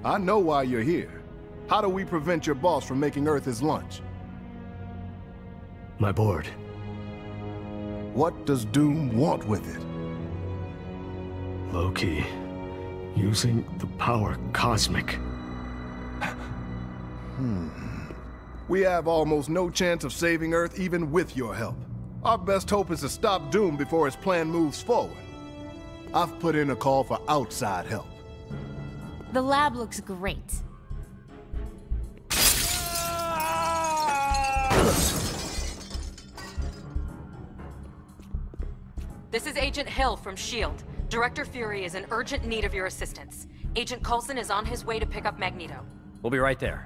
I know why you're here. How do we prevent your boss from making Earth his lunch? My board. What does Doom want with it? Loki. Using the power cosmic. We have almost no chance of saving Earth even with your help. Our best hope is to stop Doom before his plan moves forward. I've put in a call for outside help. The lab looks great. This is Agent Hill from S.H.I.E.L.D. Director Fury is in urgent need of your assistance. Agent Coulson is on his way to pick up Magneto. We'll be right there.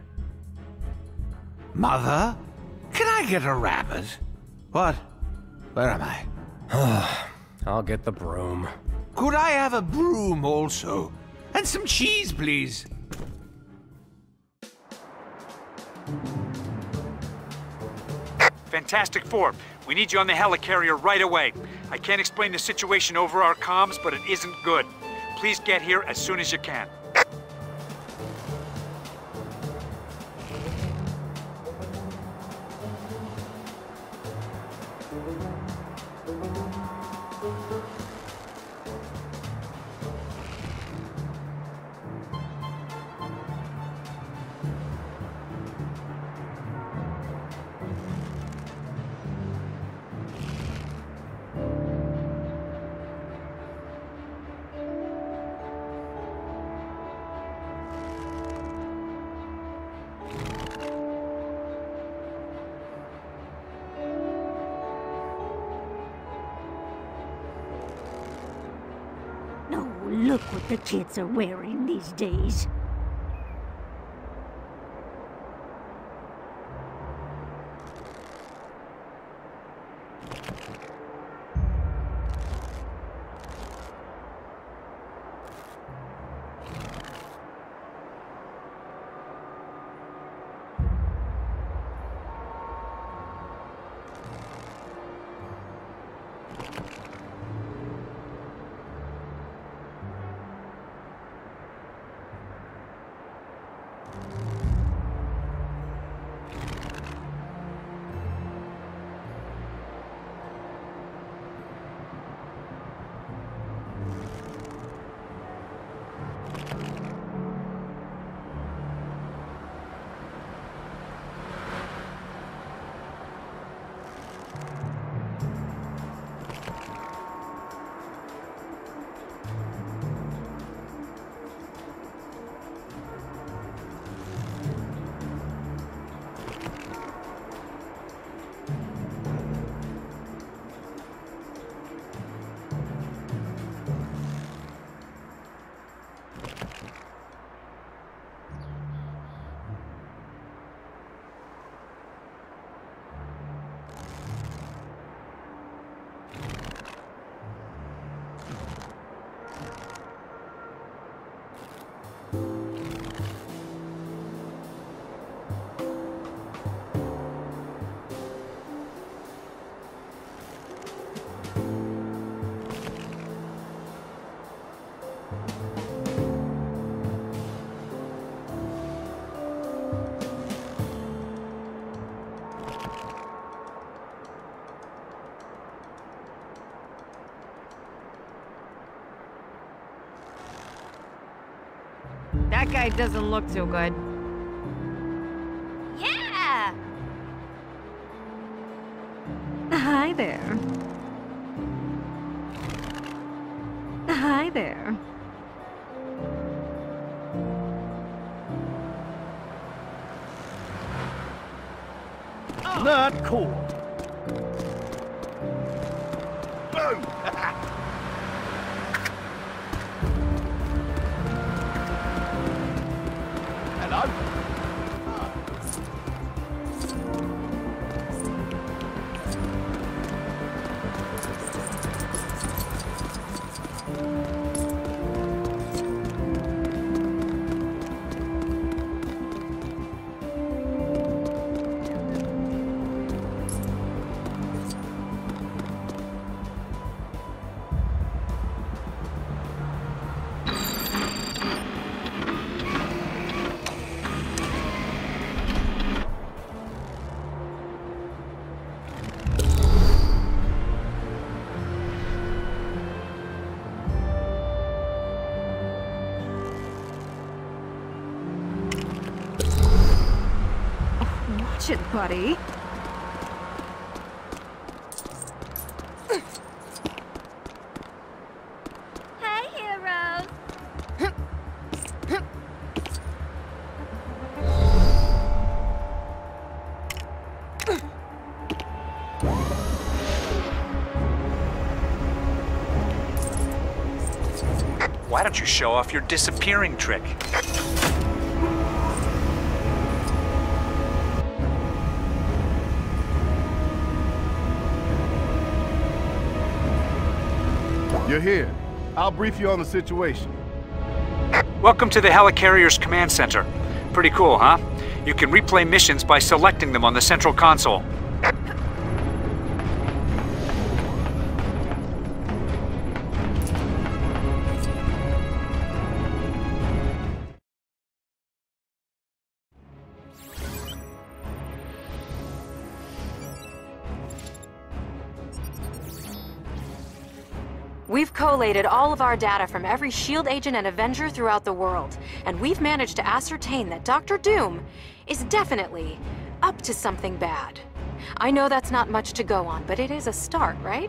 Mother? Can I get a rabbit? What? Where am I? I'll get the broom. Could I have a broom also? And some cheese, please. Fantastic Four, we need you on the helicarrier right away. I can't explain the situation over our comms, but it isn't good. Please get here as soon as you can. Look what the kids are wearing these days. That guy doesn't look so good. Yeah! Hi there. Hi there. Not cool. Watch it, buddy. Hey, heroes. Why don't you show off your disappearing trick? You're here. I'll brief you on the situation. Welcome to the Helicarrier's command center. Pretty cool, huh? You can replay missions by selecting them on the central console. We've collated all of our data from every SHIELD agent and Avenger throughout the world, and we've managed to ascertain that Dr. Doom is definitely up to something bad. I know that's not much to go on, but it is a start, right?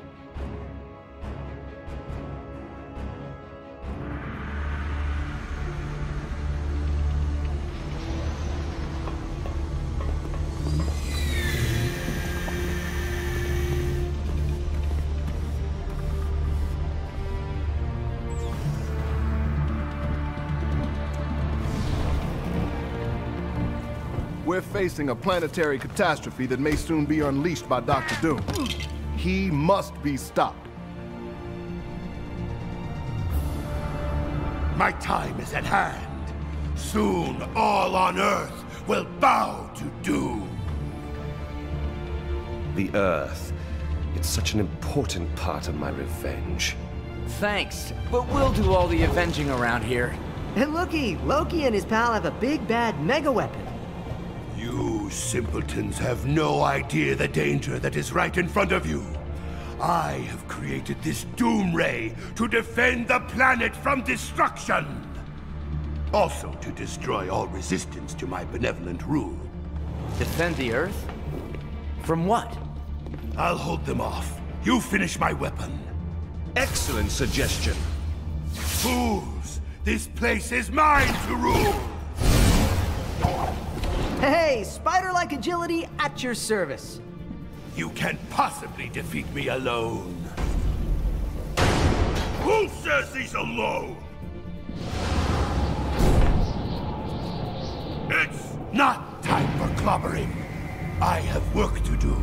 We're facing a planetary catastrophe that may soon be unleashed by Dr. Doom. He must be stopped. My time is at hand. Soon all on Earth will bow to Doom. The Earth. It's such an important part of my revenge. Thanks, but we'll do all the avenging around here. And looky, Loki and his pal have a big bad mega weapon. You simpletons have no idea the danger that is right in front of you. I have created this Doom Ray to defend the planet from destruction. Also to destroy all resistance to my benevolent rule. Defend the Earth? From what? I'll hold them off. You finish my weapon. Excellent suggestion. Fools! This place is mine to rule! Hey, spider-like agility at your service. You can't possibly defeat me alone. Who says he's alone? It's not time for clobbering. I have work to do.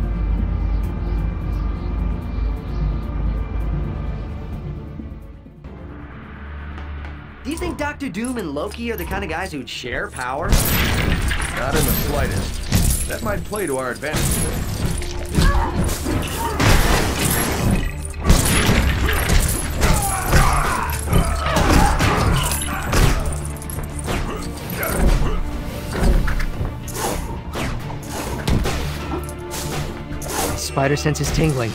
Do you think Dr. Doom and Loki are the kind of guys who'd share power? Not in the slightest. That might play to our advantage. Spider sense is tingling.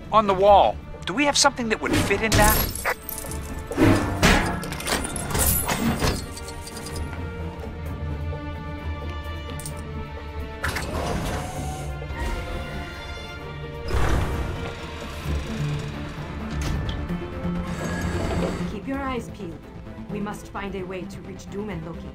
On the wall. Do we have something that would fit in that? Keep your eyes peeled. We must find a way to reach Doom and Loki.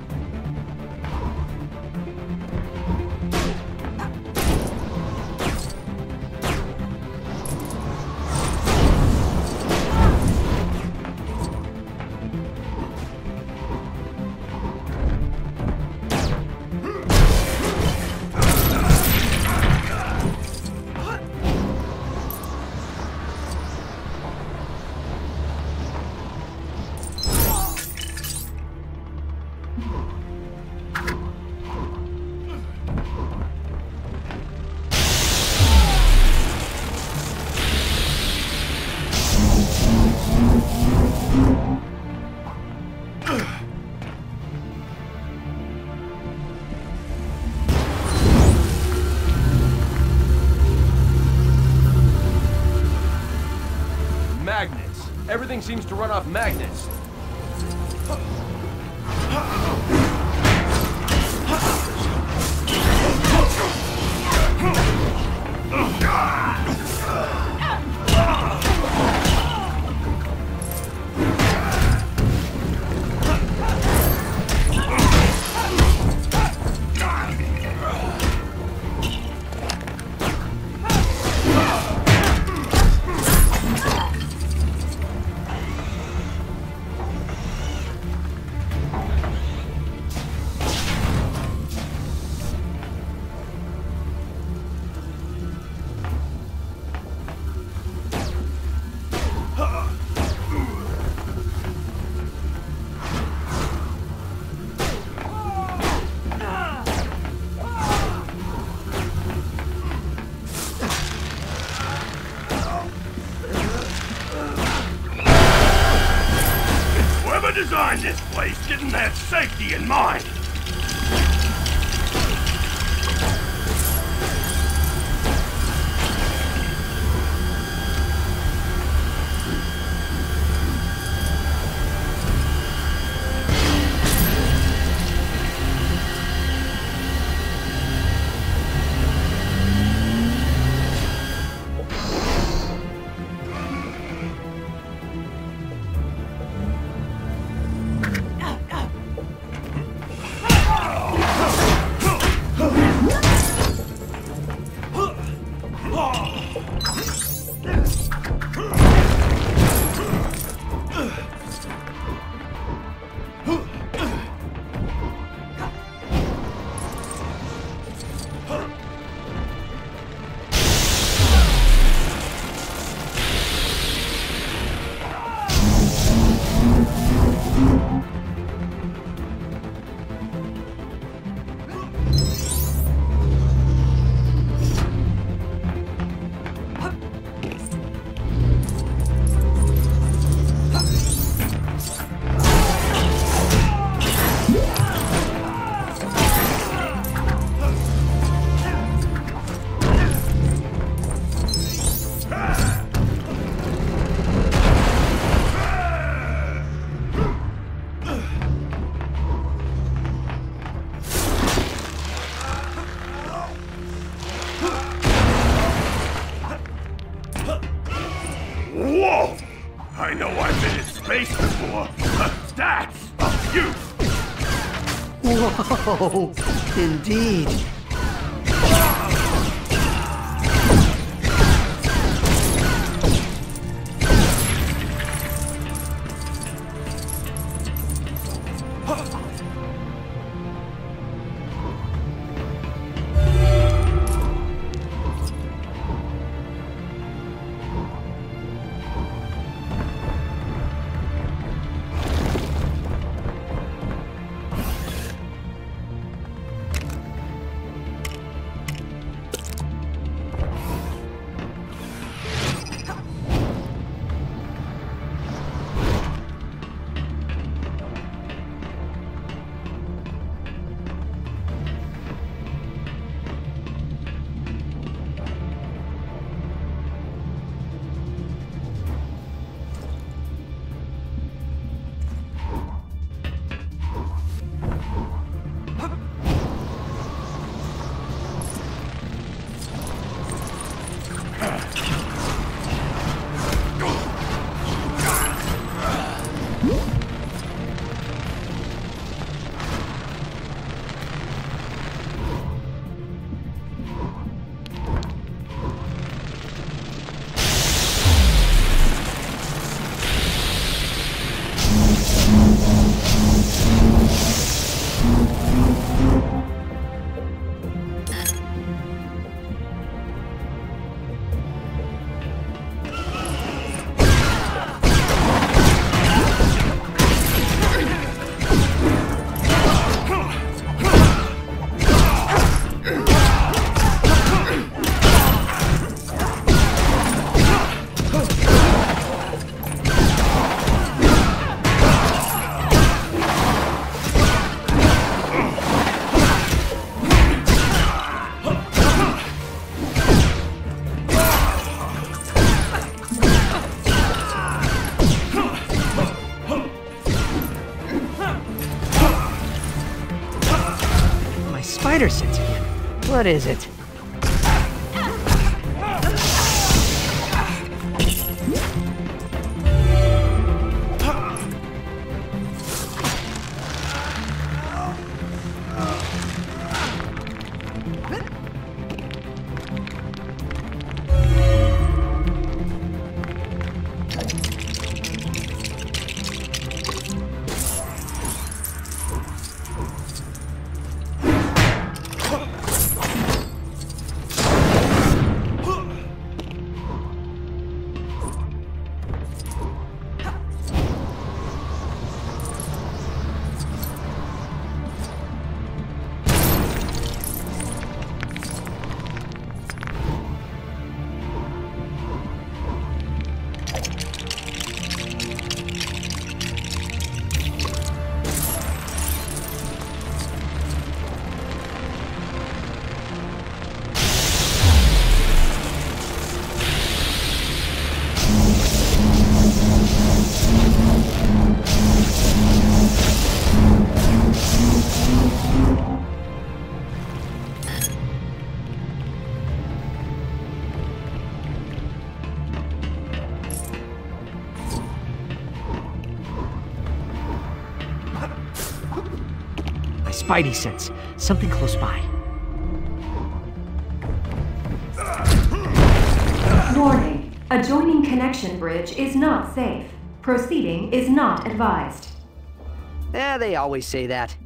Magnets. Everything seems to run off magnets. Designed this place didn't have safety in mind. Whoa! I know I've been in space before. That's you! Whoa! Indeed. Spider sense again. What is it? Spidey sense. Something close by. Warning. Adjoining connection bridge is not safe. Proceeding is not advised. Yeah, they always say that.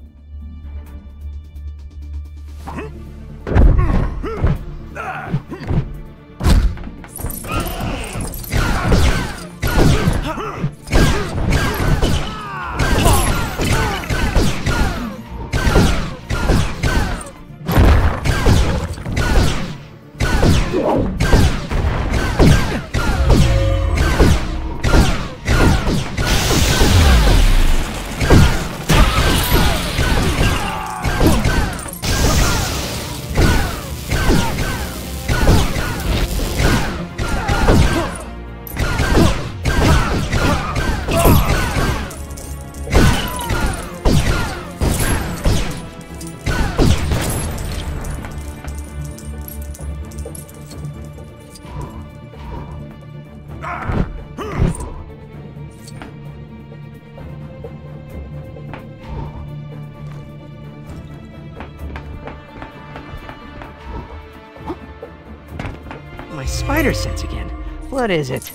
My spider sense again. What is it?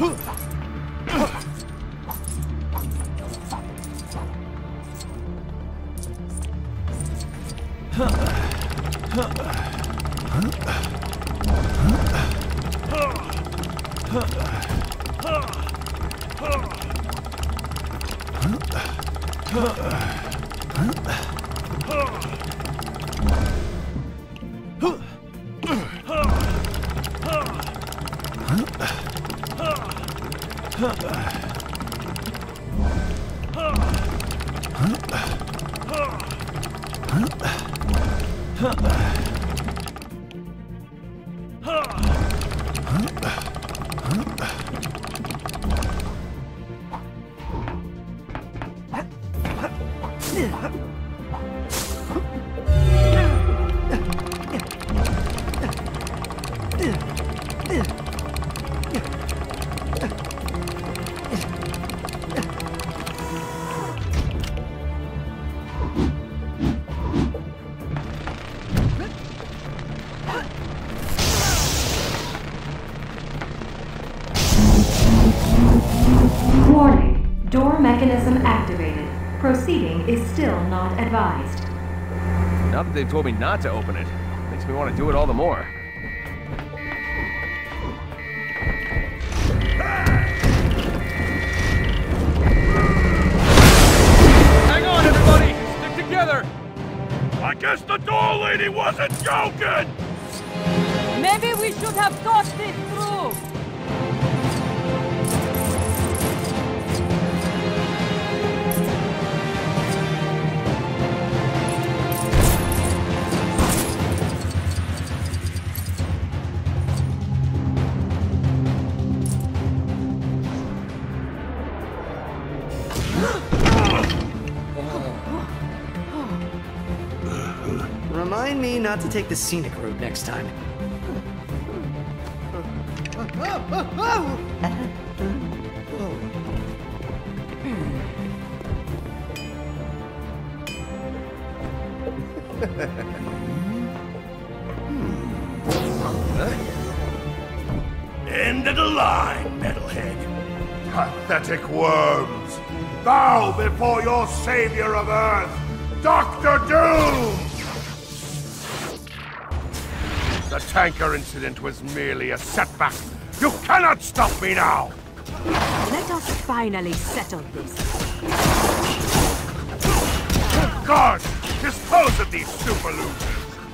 Warning. Door mechanism activated. Proceeding is still not advised. Now that they've told me not to open it, makes me want to do it all the more. Hang on, everybody! Stick together! I guess the door lady wasn't joking! Maybe we should have thought this through! Remind me not to take the scenic route next time. End of the line, metalhead. Pathetic worms. Bow before your savior of Earth, Dr. Doom! The tanker incident was merely a setback. You cannot stop me now! Let us finally settle this. Guard, dispose of these super losers!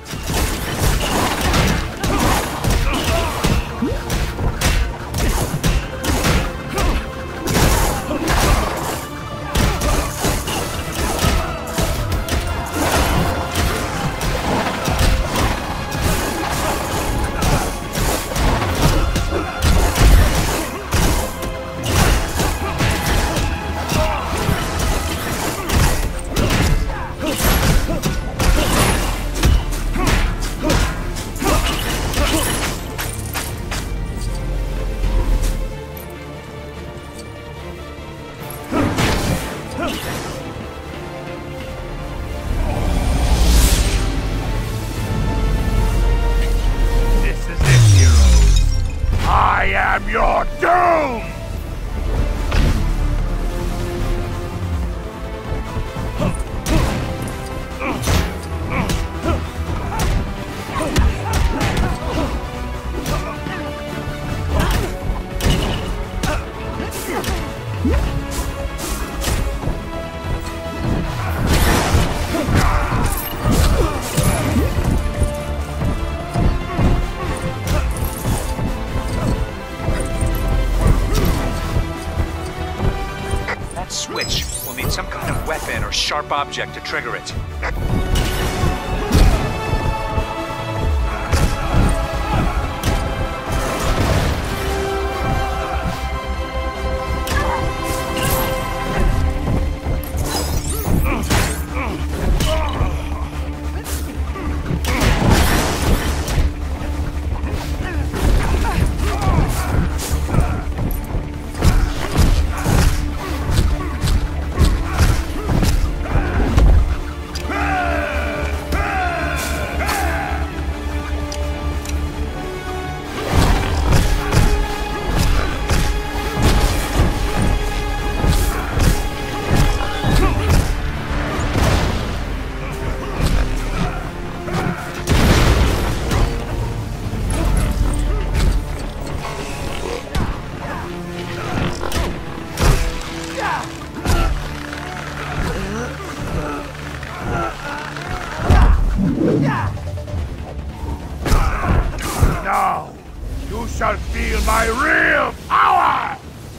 I am your doom! Switch. We'll need some kind of weapon or sharp object to trigger it. Now, you shall feel my real power!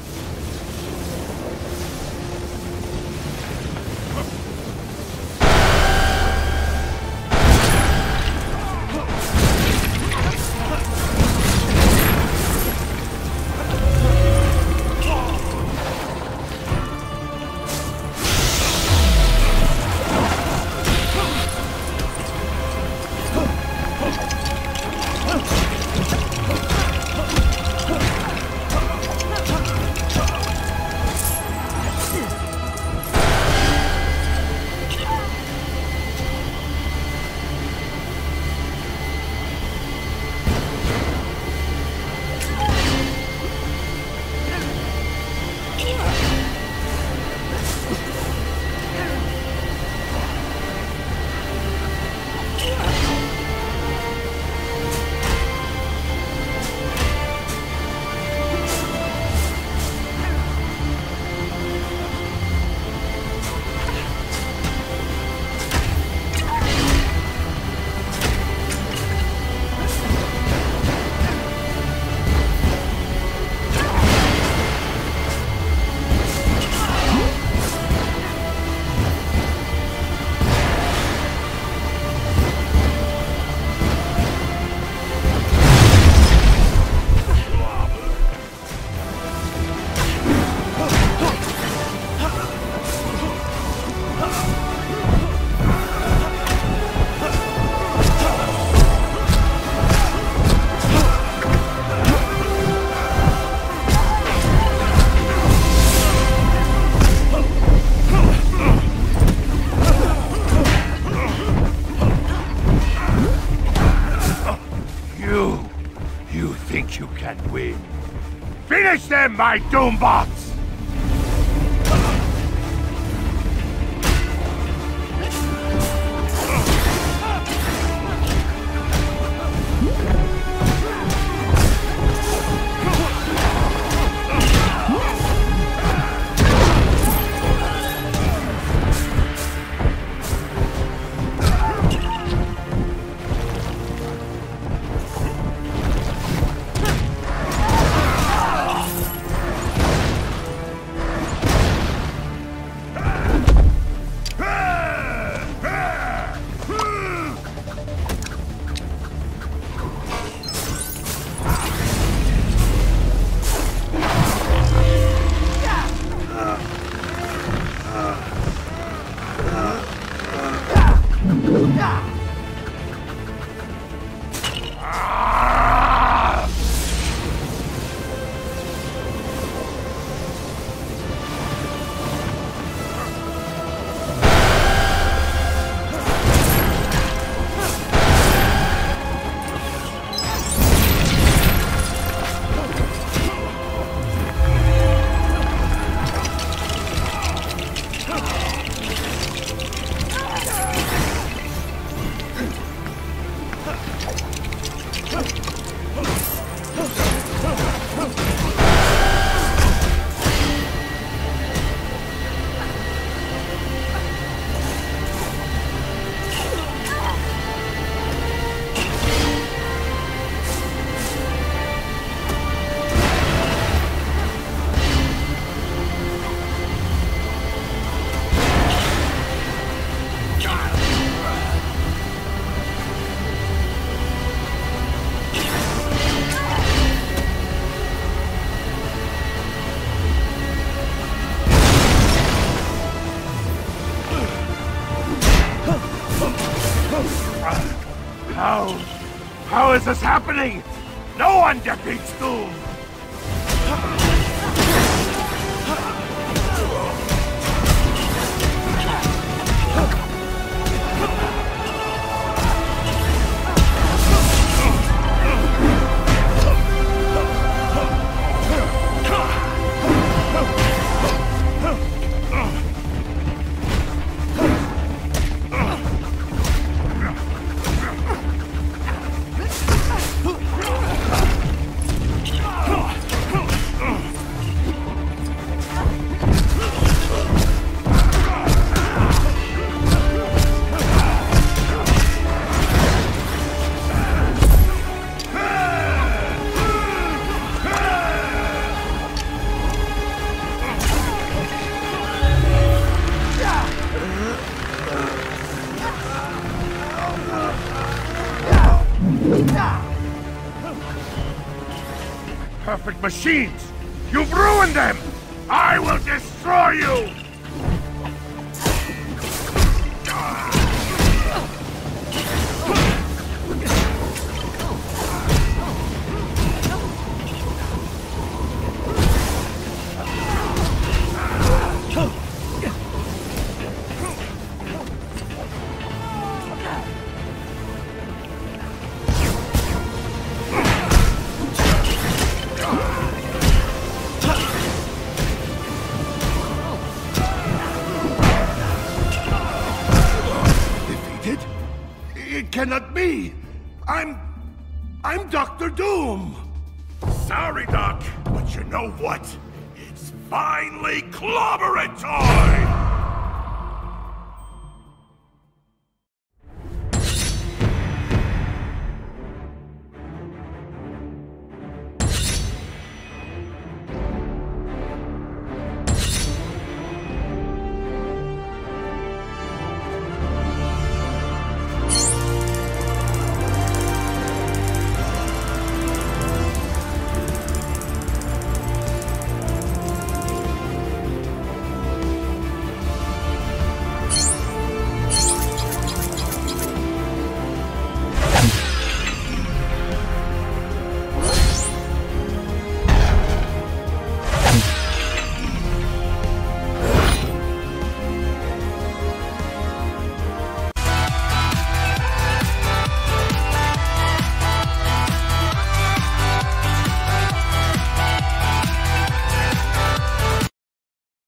You think you can win? Finish them, my Doombots! How is this happening? No one defeats Doom! perfect machines! You've ruined them! I will destroy you! Cannot be! I'm Dr. Doom! Sorry, Doc, but you know what? It's finally clobbering time!